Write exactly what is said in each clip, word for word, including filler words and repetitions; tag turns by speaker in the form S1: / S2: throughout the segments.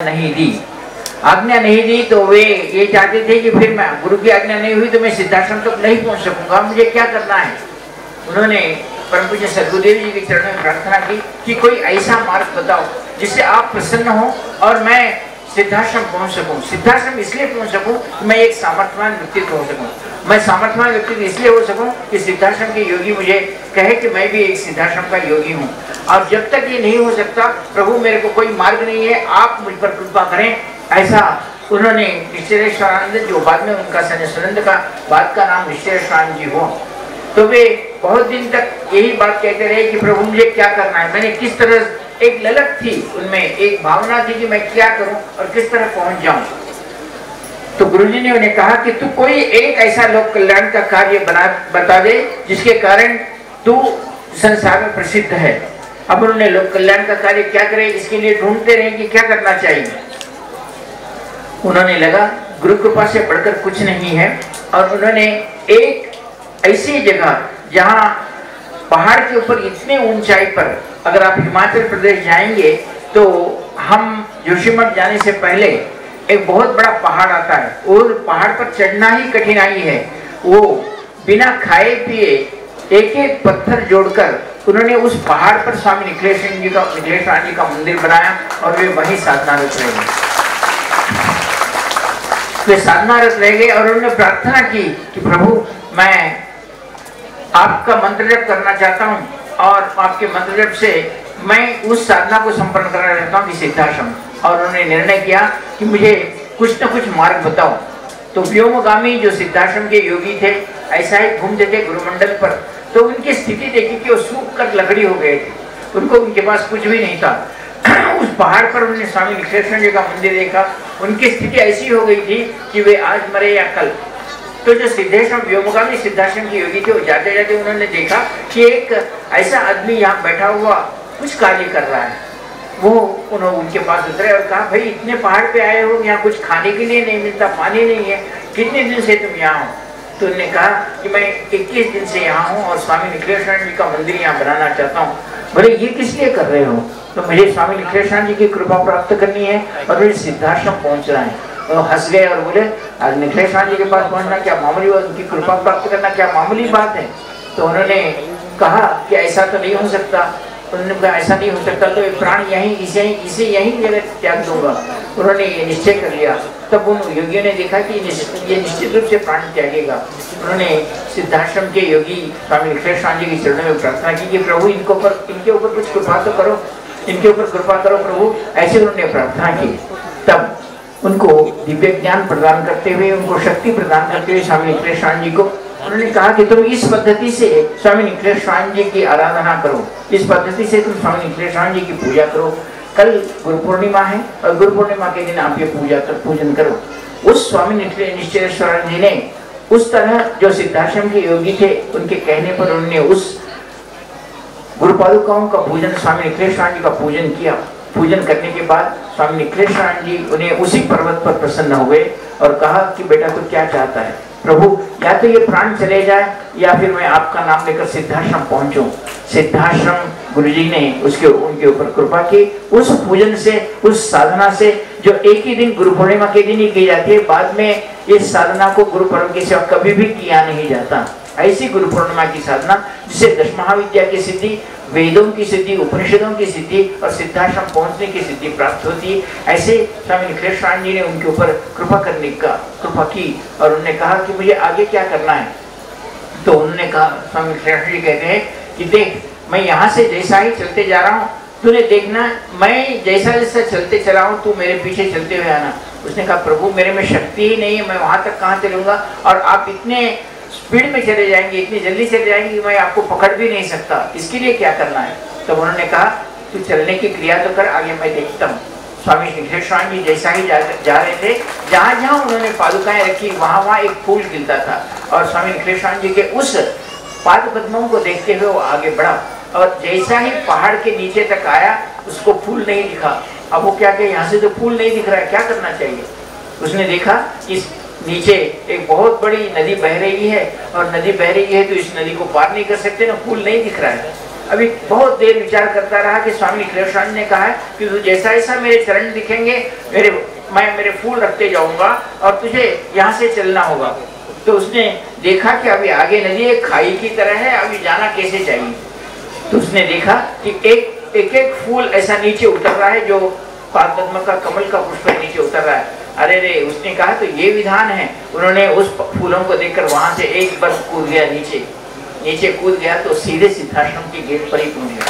S1: नहीं दी, आज्ञा नहीं दी, तो वे ये चाहते थे कि फिर मैं गुरु की आज्ञा नहीं हुई तो मैं सिद्धाश्रम तक नहीं पहुंच सकूंगा, मुझे क्या करना है। उन्होंने परम पूज्य सद्गुरुदेव जी के चरणों में प्रार्थना की कि कोई ऐसा मार्ग बताओ जिससे आप प्रसन्न हो और मैं सिद्धाश्रम पहुंच सकूं। सिद्धाश्रम इसलिए पहुंच सकूं कि मैं एक सामर्थ्यवान व्यक्तित्व हो सकूं। मैं सामर्थ्यवान व्यक्तित्व इसलिए हो सकूं कि सिद्धाश्रम के योगी मुझे कहे कि मैं भी एक सिद्धाश्रम का योगी हूं। और जब तक ये नहीं हो सकता, प्रभु मेरे को कोई मार्ग नहीं है, आप मुझ पर कृपा करें। ऐसा उन्होंने निश्चलेश्वरानंद, जो बाद में उनका सन्यासानंद का बाद का नाम निश्चलेश्वरानंद जी हो, तो वे बहुत दिन तक यही बात कहते रहे कि प्रभु मुझे क्या करना है। मैंने किस तरह, एक ललक थी उनमें, एक भावना थी कि मैं क्या करूं और किस तरह पहुंच जाऊं। तो गुरुजी ने उन्हें कहा कि तू कोई एक ऐसा लोक कल्याण का कार्य बना बता दे जिसके कारण तू संसार में प्रसिद्ध है। अब उन्होंने लोक कल्याण का कार्य क्या करे, इसके लिए ढूंढते रहे कि क्या करना चाहिए। उन्होंने लगा गुरु कृपा से बढ़कर कुछ नहीं है, और उन्होंने एक ऐसी जगह जहां पहाड़ के ऊपर इतने ऊंचाई पर, अगर आप हिमाचल प्रदेश जाएंगे तो हम जोशीमठ जाने से पहले एक बहुत बड़ा पहाड़ आता है, और पहाड़ पर चढ़ना ही कठिनाई है। वो बिना खाए पिए एक एक पत्थर जोड़कर उन्होंने उस पहाड़ पर स्वामी निखिलेश्वर जी का निखिलेश्वर जी का मंदिर बनाया, और वे वहीं साधनारत रह गए। वे साधनारत रह गए और उन्होंने प्रार्थना की कि प्रभु मैं आपका मंत्र जप करना चाहता हूँ, और आपके मंत्र जप से मैं उस साधना को संपन्न करना चाहता हूँ कि सिद्धाश्रम। और उन्होंने निर्णय किया कि मुझे कुछ न कुछ मार्ग बताओ। तो व्योमगामी जो सिद्धाश्रम के योगी थे, ऐसा ही घूमते थे गुरुमंडल पर, तो उनकी स्थिति देखी कि वो सूख कर लकड़ी हो गए थे, उनको उनके पास कुछ भी नहीं था। उस पहाड़ पर उन्होंने स्वामी निखिलेश्वर जी का मंदिर देखा, उनकी स्थिति ऐसी हो गई थी कि वे आज मरे या कल। तो जो सिद्धेश्वर व्योमगामी सिद्धाश्रम के योगी थे, वो जाते जाते उन्होंने देखा कि एक ऐसा आदमी यहाँ बैठा हुआ कुछ कार्य कर रहा है। वो उन्होंने उनके पास उतरे और कहा, भाई इतने पहाड़ पे आए हो, यहाँ कुछ खाने के लिए नहीं मिलता, पानी नहीं है, कितने दिन से तुम यहाँ हो। तो उन्होंने कहा कि मैं इक्कीस दिन से यहाँ हूँ और स्वामी निखिलेश्वर जी का मंदिर यहाँ बनाना चाहता हूँ। बोले ये किस लिए कर रहे हो? तो मुझे स्वामी निखिलेश्वर जी की कृपा प्राप्त करनी है और मुझे सिद्धाश्रम पहुँचना है। तो हंस गए और बोले, आज निखिलेश्वर जी के पास पहुँचना क्या मामूली बात, उनकी कृपा प्राप्त करना क्या मामूली बात है? तो उन्होंने कहा कि ऐसा तो नहीं हो सकता। उन्होंने कहा ऐसा नहीं हो सकता तो ये प्राण यहीं इसे इसे यहीं जगह त्याग दूंगा। उन्होंने ये निश्चय कर लिया। तब उन योगियों ने देखा कि ये निश्चित रूप से प्राण त्यागेगा। उन्होंने सिद्धाश्रम के योगी स्वामी निखिलेश्वर जी के चरणों में प्रार्थना की कि प्रभु इनके ऊपर इनके ऊपर कुछ कृपा तो करो, इनके ऊपर कृपा करो प्रभु। ऐसे उन्होंने प्रार्थना की। तब उनको दिव्य ज्ञान प्रदान करते हुए, उनको शक्ति प्रदान करते हुए स्वामी निखिलेश्वर जी को उन्होंने कहा कि तुम इस पद्धति से स्वामी निखिलेश्वर जी की आराधना करो, इस पद्धति से तुम स्वामी निखिलेश्वर जी की पूजा करो। कल गुरु पूर्णिमा है और गुरु पूर्णिमा के दिन आप ये पूजा कर पूजन करो। उस स्वामी निखिलेश्वर जी ने उस तरह जो सिद्धाश्रम के योगी थे, उनके कहने पर उन्होंने उस गुरु पादुकाओं का पूजन, स्वामी निखिलेश्वर जी का पूजन किया। पूजन करने के बाद स्वामी निखिलेश्वर जी उन्हें उसी पर्वत पर प्रसन्न हो गए और कहा कि बेटा तू क्या चाहता है? प्रभु या तो ये प्राण चले जाए या फिर मैं आपका नाम लेकर सिद्धाश्रम पहुंचूं। सिद्धाश्रम गुरुजी ने उसके उनके ऊपर कृपा की। उस पूजन से, उस साधना से, जो एक ही दिन गुरु पूर्णिमा के दिन ही की जाती है, बाद में इस साधना को गुरु पर्व के सेवा कभी भी किया नहीं जाता। ऐसी गुरु पूर्णिमा की साधना जिसे दश महाविद्या की सिद्धि, वेदों की सिद्धि, उपनिषदों की सिद्धि और सिद्धाश्रम पहुंचने की सिद्धि प्राप्त होती है। ऐसे स्वामी निखिलेश्वर जी ने उनके ऊपर कृपा करने का कृपा की और उन्होंने कहा कि मुझे आगे क्या करना है। तो उन्होंने कहा, स्वामी निखिलेश्वर जी कहते हैं कि देख, मैं यहाँ से जैसा ही चलते जा रहा हूँ, तूने देखना मैं जैसा जैसा चलते चला हूँ, तू मेरे पीछे चलते हुए आना। उसने कहा, प्रभु मेरे में शक्ति ही नहीं है, मैं वहाँ तक कहाँ चलूँगा, और आप इतने स्पीड में चले जाएंगे, इतनी जल्दी चले जाएंगे कि मैं आपको पकड़ भी नहीं सकता, इसके लिए क्या करना है? तब उन्होंने कहा, तू चलने की क्रिया तो कर, आगे मैं देखता हूँ। स्वामी निखिलेश्वर जी जैसा ही जा, जा रहे थे, जहाँ जहाँ उन्होंने पादुकाएं रखी वहाँ वहाँ एक फूल खिलता था, और स्वामी निखिलेश्वर जी के उस पाद पद्मों को देखते हुए वो आगे बढ़ा, और जैसा ही पहाड़ के नीचे तक आया उसको फूल नहीं दिखा। अब वो क्या कहे, यहाँ से तो फूल नहीं दिख रहा है, क्या करना चाहिए? उसने देखा इस नीचे एक बहुत बड़ी नदी बह रही है, और नदी बह रही है तो इस नदी को पार नहीं कर सकते ना, फूल नहीं दिख रहा है। अभी बहुत देर विचार करता रहा कि स्वामी निखिलेशानंद ने कहा है कि तू जैसा जैसा मेरे चरण दिखेंगे मेरे मैं मेरे फूल रखते जाऊंगा और तुझे यहाँ से चलना होगा। तो उसने देखा कि अभी आगे नदी एक खाई की तरह है, अभी जाना कैसे चाहिए। तो उसने देखा कि एक एक एक फूल ऐसा नीचे उतर रहा है, जो पादपद्म का कमल का पुष्प नीचे उतर रहा है। अरे रे, उसने कहा तो ये विधान है। उन्होंने उस फूलों को देखकर वहां से एक बार कूद गया, नीचे नीचे कूद गया तो सीधे सिद्धाश्रम की गेट पर ही पहुंच गया।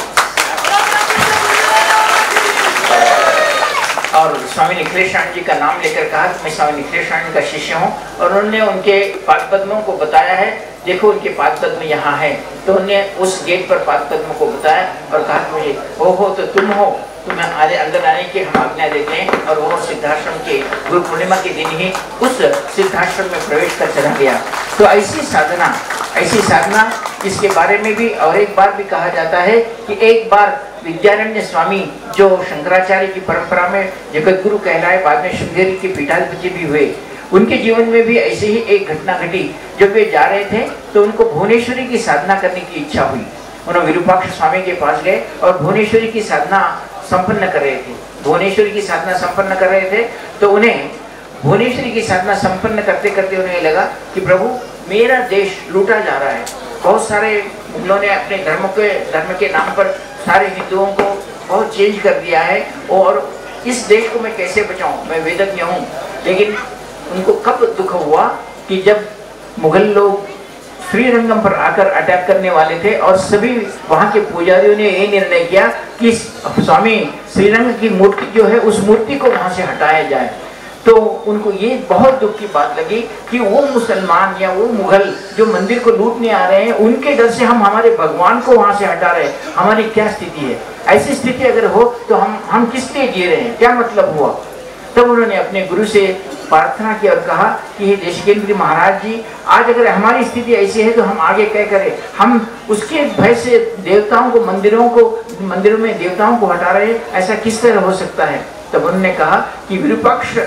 S1: और स्वामी निखिलेशानंद जी का नाम लेकर कहा कि मैं स्वामी निखिलेशानंद का शिष्य हूँ, और उन्होंने उनके पाद पद्मों को बताया है, देखो उनके पाद पद्म यहाँ है। तो उन्होंने उस गेट पर पाद पद्म को बताया और कहा मुझे हो हो तो तुम हो, तुम्हें आने अंदर आने की हम आज्ञा देते हैं। और वो सिद्धाश्रम के गुरु पूर्णिमा के दिन ही उस सिद्धाश्रम में प्रवेश कर चला गया। तो ऐसी साधना ऐसी साधना इसके बारे में भी और एक बार भी कहा जाता है कि एक बार विद्यारण्य स्वामी जो शंकराचार्य की परंपरा में जगत गुरु कहलाए, बाद में श्रृंगेरी के पीठाधिपति भी हुए, उनके जीवन में भी ऐसे ही एक घटना घटी। जब वे जा रहे थे तो उनको भुवनेश्वरी की साधना करने की इच्छा हुई। उन्होंने विरूपाक्ष स्वामी के पास गए और भुवनेश्वरी की साधना संपन्न कर रहे थे। भुवनेश्वरी की साधना संपन्न कर रहे थे तो उन्हें भुवनेश्वरी की साधना संपन्न करते करते उन्हें लगा कि प्रभु मेरा देश लूटा जा रहा है। बहुत सारे मुगलों ने अपने धर्म के धर्म के नाम पर सारे हिंदुओं को बहुत चेंज कर दिया है, और इस देश को मैं कैसे बचाऊं। मैं वेदज्ञ हूँ, लेकिन उनको कब दुख हुआ कि जब मुगल लोग श्रीरंगम पर आकर अटैक करने वाले थे और सभी वहां के पुजारियों ने ये निर्णय किया कि स्वामी श्रीरंग की मूर्ति जो है उस मूर्ति को वहां से हटाया जाए। तो उनको ये बहुत दुख की बात लगी कि वो मुसलमान या वो मुगल जो मंदिर को लूटने आ रहे हैं, उनके डर से हम हमारे भगवान को वहां से हटा रहे हैं। हमारी क्या स्थिति है? ऐसी स्थिति अगर हो तो हम हम किस लिए जी रहे हैं? क्या मतलब हुआ? तब उन्होंने अपने गुरु से प्रार्थना की और कहा कि हे देशिकेंद्र महाराज जी, आज अगर हमारी स्थिति ऐसी है तो हम आगे क्या करें? हम उसके भय से देवताओं को मंदिरों को मंदिरों में देवताओं को हटा रहे हैं, ऐसा किस तरह हो सकता है? तब उन्होंने कहा कि विरूपाक्ष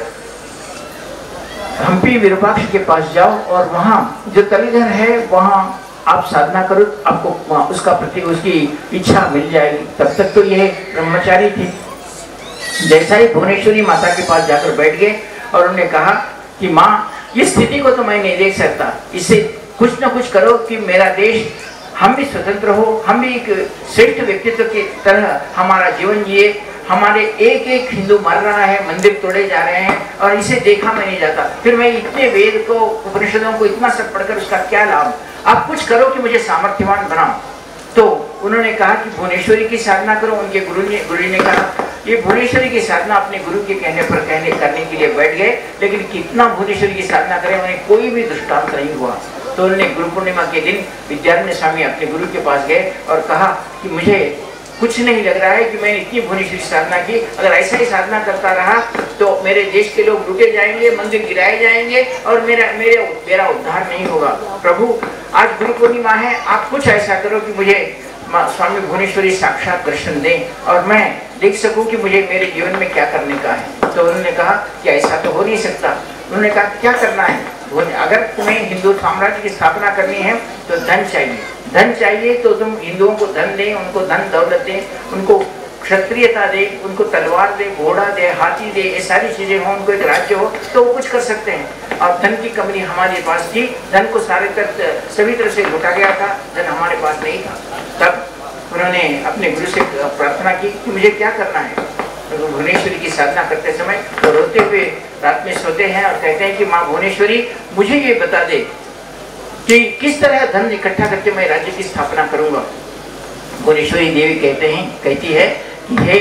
S1: हम्पी विरूपाक्ष के पास जाओ और वहाँ जो तलीघर है वहाँ आप साधना करो, आपको उसका प्रति उसकी इच्छा मिल जाएगी। तब तक तो यह ब्रह्मचारी थे। जैसा ही भुवनेश्वरी माता के पास जाकर बैठ गए और उन्होंने कहा कि माँ, इस स्थिति को तो मैं नहीं देख सकता, इससे कुछ ना कुछ करो कि मेरा देश, हम भी स्वतंत्र हो, हम भी एक श्रेष्ठ व्यक्तित्व की तरह हमारा जीवन जिए। हमारे एक एक हिंदू मर रहा है, मंदिर तोड़े जा रहे हैं और इसे देखा मैं नहीं जाता। फिर मैं इतने वेद को, उपनिषदों को इतना सब पढ़कर उसका क्या लाभ? आप कुछ करो कि मुझे सामर्थ्यवान बनाओ। तो उन्होंने कहा कि भुवनेश्वरी की साधना करो। उनके गुरु ने गुरु ने कहा ये भुवनेश्वरी की साधना अपने गुरु के कहने पर कहने करने के लिए बैठ गए, लेकिन कितना भुवनेश्वरी की साधना करें उन्हें कोई भी दृष्टांत नहीं हुआ। तो उन्होंने गुरु पूर्णिमा के दिन विद्यारण्य स्वामी अपने गुरु के पास गए और कहा कि मुझे कुछ नहीं लग रहा है कि मैंने इतनी भुवनेश्वरी साधना की, अगर ऐसा ही साधना करता रहा तो मेरे देश के लोग लूटे जाएंगे, मंदिर गिराए जाएंगे और मेरा मेरे मेरा उद्धार नहीं होगा। प्रभु, आज गुरु पूर्णिमा है, आप कुछ ऐसा करो कि मुझे स्वामी भुवनेश्वरी साक्षात दर्शन दें और मैं देख सकूं कि मुझे मेरे जीवन में क्या करने का है। तो उन्होंने कहा कि ऐसा तो हो नहीं सकता। उन्होंने कहा क्या करना है? अगर तुम्हें हिंदू साम्राज्य की स्थापना करनी है तो धन चाहिए। धन चाहिए तो तुम हिंदुओं को धन दे, उनको धन दौलत दे, उनको क्षत्रियता दे, उनको तलवार दे, घोड़ा दे, हाथी दे, ये सारी चीजें हो, उनको एक राज्य हो तो वो कुछ कर सकते हैं। और धन की कमी हमारे पास थी, धन को सारे तक सभी तरह से लुटा गया था, धन हमारे पास नहीं था। तब उन्होंने अपने गुरु से प्रार्थना की कि मुझे क्या करना है। तो भुवनेश्वरी की साधना करते समय तो रोते हुए रात में सोते हैं और कहते हैं कि माँ भुवनेश्वरी, मुझे ये बता दे कि किस तरह धन इकट्ठा करके मैं राज्य की स्थापना करूंगा। भुवनेश्वरी देवी कहते हैं कहती है कि हे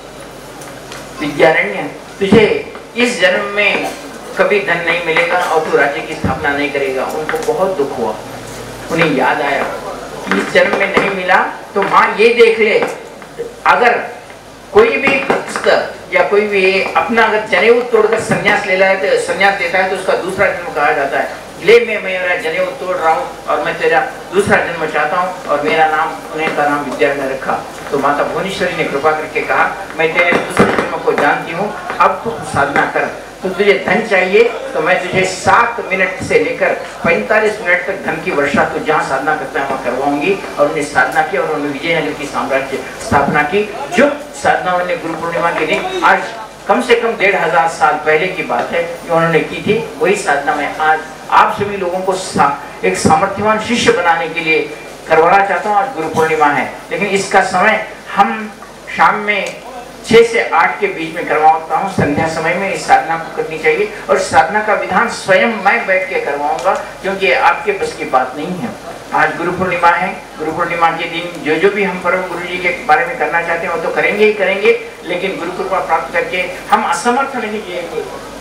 S1: विद्यारण्य, तुझे इस जन्म में कभी धन नहीं मिलेगा और तू राज्य की स्थापना नहीं करेगा। उनको बहुत दुख हुआ, उन्हें याद आया कि इस जन्म में नहीं मिला तो माँ ये देख ले, अगर कोई भी या कोई भी अपना अगर जनेऊ तोड़कर संन्यास ले है तो संन्यास देता है तो उसका दूसरा जन्म कहा जाता है। ले मैं मेरा जनेऊ तोड़ रहा हूँ और मैं तेरा दूसरा जन्म चाहता हूँ, और मेरा नाम, उन्हें का नाम विद्यारण्य रखा। तो माता भुवनेश्वरी ने कृपा करके कहा, मैं तेरे दूसरे जन्म को जानती हूँ, अब तू साधना कर। तो तुझे धन चाहिए तो मैं तुझे सात मिनट से लेकर पैंतालीस मिनट तक धन की वर्षा तू जहाँ साधना करता है वहाँ करवाऊंगी। और उन्होंने साधना की और उन्होंने विजयनगर की साम्राज्य स्थापना की। जो साधना उन्होंने गुरु पूर्णिमा के दिन, आज कम से कम डेढ़ हजार साल पहले की बात है जो उन्होंने की थी, वही साधना मैं आज आप सभी लोगों को सा, एक सामर्थ्यवान शिष्य बनाने के लिए करवाना चाहता हूँ। आज गुरु पूर्णिमा है, लेकिन इसका समय हम शाम में छह से आठ के बीच में करवाता हूँ। संध्या समय में इस साधना को करनी चाहिए और साधना का विधान स्वयं मैं बैठ के करवाऊंगा, क्योंकि आपके बस की बात नहीं है। आज गुरु पूर्णिमा है, गुरु पूर्णिमा के दिन जो जो भी हम परम गुरु जी के बारे में करना चाहते हैं वो तो करेंगे ही करेंगे, लेकिन गुरु कृपा प्राप्त करके हम असमर्थ नहीं जिएंगे।